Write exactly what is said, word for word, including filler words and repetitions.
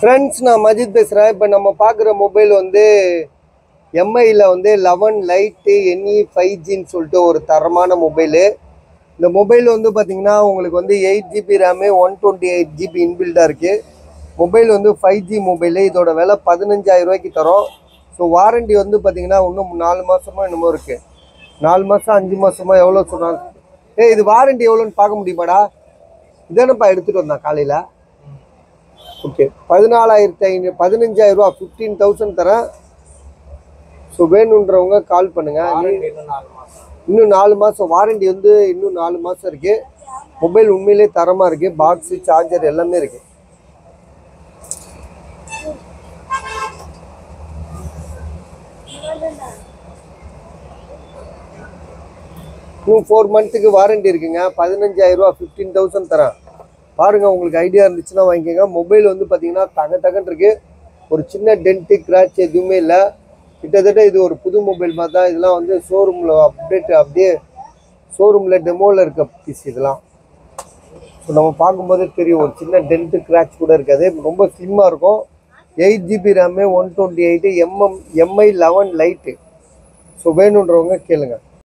Friends, நான் மஜித் பேசுகிறேன். இப்போ நம்ம பார்க்குற மொபைல் வந்து எம்ஐயில் வந்து லெவன் லைட்டு என்இ ஃபைவ் ஜின்னு சொல்லிட்டு ஒரு தரமான மொபைலு. இந்த மொபைல் வந்து பார்த்திங்கன்னா உங்களுக்கு வந்து eight GB RAM one twenty eight GB இன்பில்டாக இருக்குது. மொபைல் வந்து ஃபைவ் ஜி மொபைலு. இதோட விலை பதினஞ்சாயிரம் ரூபாய்க்கு தரோம். ஸோ வாரண்டி வந்து பார்த்திங்கன்னா இன்னும் நாலு மாதமாக என்னமோ இருக்குது. நாலு மாதம் அஞ்சு மாதமாக எவ்வளோ சொன்னாங்க? ஏ இது வாரண்டி எவ்வளோன்னு பார்க்க முடியுமாடா? இதானப்பா எடுத்துகிட்டு வந்தான் காலையில். ஓகே, பதினாலாயிரத்தி ஐநூறு பதினஞ்சாயிரம் ரூபா ஃபிஃப்டீன் தௌசண்ட் தரேன். ஸோ வேணுன்றவங்க கால் பண்ணுங்கள். இன்னும் நாலு மாதம் வாரண்டி வந்து இன்னும் நாலு மாதம் இருக்குது. மொபைல் உண்மையிலே தரமாக இருக்குது. பாக்ஸு சார்ஜர் எல்லாமே இருக்குது. இன்னும் ஃபோர் மந்த்துக்கு வாரண்டி இருக்குங்க. பதினஞ்சாயிரம் ரூபா ஃபிஃப்டீன் தௌசண்ட் தரேன். பாருங்கள், உங்களுக்கு ஐடியா இருந்துச்சுன்னா வாங்கிக்கோங்க. மொபைல் வந்து பார்த்தீங்கன்னா தக தகன் இருக்குது. ஒரு சின்ன டென்ட்டு கிராச் எதுவுமே இல்லை. கிட்டத்தட்ட இது ஒரு புது மொபைல் மாதிரி தான். இதெல்லாம் வந்து ஷோரூமில் அப்டேட் அப்படியே ஷோரூமில் டெமோவில் இருக்க பீஸ் இதெல்லாம். ஸோ நம்ம பார்க்கும்போதே தெரியும், ஒரு சின்ன டென்ட்டு கிராச் கூட இருக்காது. ரொம்ப ஸ்லிம்மாக இருக்கும். Eight GB RAM one twenty eight MM Mi eleven lite. So வேணுன்றவங்க கேளுங்கள்.